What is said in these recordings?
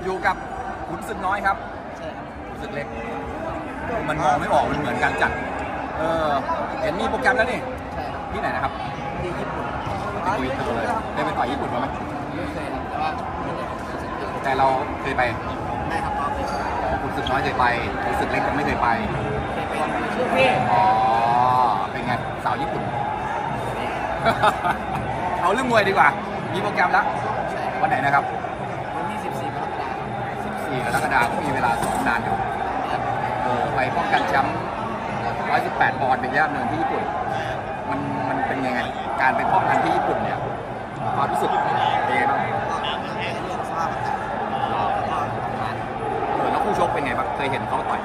อยู่กับขุนศึกน้อยครับใช่ครับขุนศึกเล็กมันมองไม่ออกมันเหมือนกันจัดเห็นมีโปรแกรมแล้วนี่ใช่ครับที่ไหนนะครับที่ญี่ปุ่นที่คุยตัวเลยได้ไปต่อยญี่ปุ่นมาไหมไม่เคยครับแต่ว่าแต่เราเคยไปได้ครับเราเคยขุนศึกน้อยเคยไปขุนศึกเล็กยังไม่เคยไปอ๋อเป็นไงสาวญี่ปุ่นเอาเรื่องมวยดีกว่ามีโปรแกรมแล้ววันไหนนะครับวันที่14 กรกฎาคม 14 กรกฎาคมมีเวลาซ้อมนานอยู่ไปป้องกันแชมป์118 ปอนด์เป็นย่ามเนินที่ญี่ปุ่นมันเป็นยังไงการไปป้องกันที่ญี่ปุ่นเนี่ยความรู้สึกเป็นยังไงบ้างเรื่องสภาพอากาศแล้วคู่ชกเป็นไงบ้างเคยเห็นเขาต่อย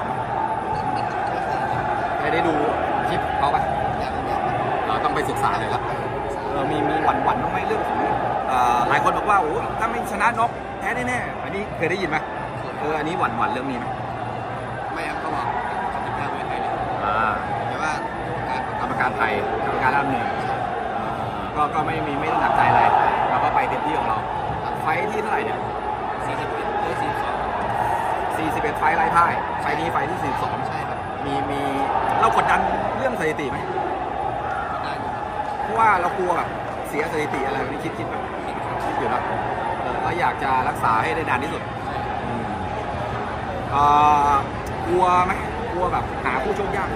เคยได้ดูคลิปเขาป่ะเราต้องไปศึกษาเลยครับมีหวั่นบ้างไหมเรื่องของหลายคนบอกว่าโอ้ถ้าไม่ชนะน็อกแพ้แน่ๆอันนี้เคยได้ยินไหมอันนี้หวั่นเรื่องนี้ไหมไม่ครับเขาบอกกรรมการไม่ไปเลยแต่ว่ากรรมการไทยกรรมการรับเนินก็ไม่ได้หนักใจอะไรเราก็ไปเต็มที่ของเราไฟที่เท่าไหร่เนี่ย41 ไฟไร้พ่ายไฟนี้ไฟที่42 ใช่ครับมีเรากดดันเรื่องสถิติไหมได้เพราะว่าเรากลัวแบบเสียสถิติอะไรนี่คิดแบบคิดอยู่แล้วก็อยากจะรักษาให้ได้นานที่สุดกลัวไหมกลัวแบบหาผู้ชกยาก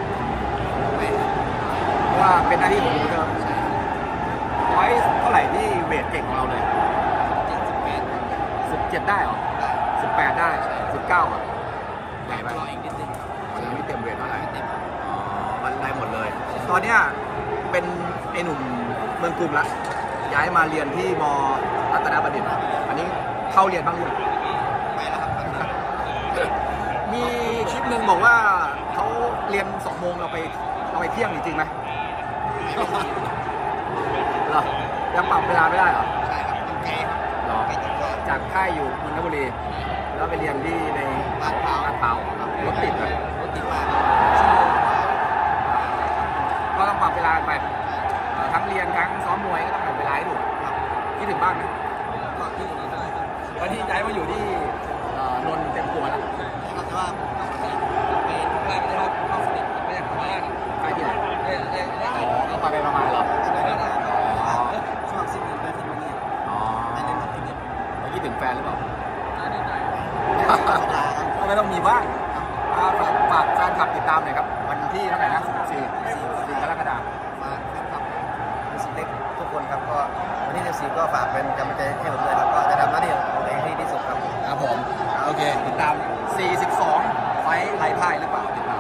เพราะว่าเป็นหน้าที่ของเราไว้เท่าไหร่ที่เวทเก่งของเราเลย17ได้หรอ18ได้19อ่ะใหญ่ไปรออีกนิดนึงยังไม่เต็มเวทเท่าไหร่มันได้หมดเลยตอนเนี้ยเป็นไอ้หนุ่มเมืองกรุงละย้ายมาเรียนที่ม.รัตนบัณฑิตอันนี้เข้าเรียนบ้างหรือไปแล้วครับมีคลิปหนึ่งบอกว่าเขาเรียน2 โมงเราไปเที่ยงจริงไหมเหรอยังปรับเวลาไม่ได้เหรอใช่ครับมันไกลครับจากค่ายอยู่นนทบุรีแล้วไปเรียนที่ในลาดพร้าวรถติดไหมรถติดมากก็ต้องปรับเวลาไปทั้งเรียนทั้งซ้อมมวยก็ต้องปรับเวลาให้ถูกคิดถึงบ้านไหมก็ที่อยู่ได้ตอนที่ย้ายมาอยู่ที่นนท์เต็มตัวแล้วแต่ว่าไปทุกวันไม่ได้เข้าสนิทไม่ได้เข้าบ้านใกล้ที่ไหนก็ไปประมาณหรอช่วง10 เดือนไปที่นี่ไปเล่นกับที่นี่คิดถึงแฟนหรือเปล่าก็ไม่ต้องมีบ้างฝากแฟนคลับติดตามหน่อยครับวันที่เท่าไหร่นะ14 กรกฎาคมมาแฟนคลับมิสเล็กทุกคนครับก็วันที่14ก็ฝากเป็นกำลังใจให้ผมด้วยครับก็จะทำหน้าที่ของตัวเองให้ดีที่สุดครับครับผมโอเคติดตาม42 ไฟไร้พ่ายหรือเปล่าติดตาม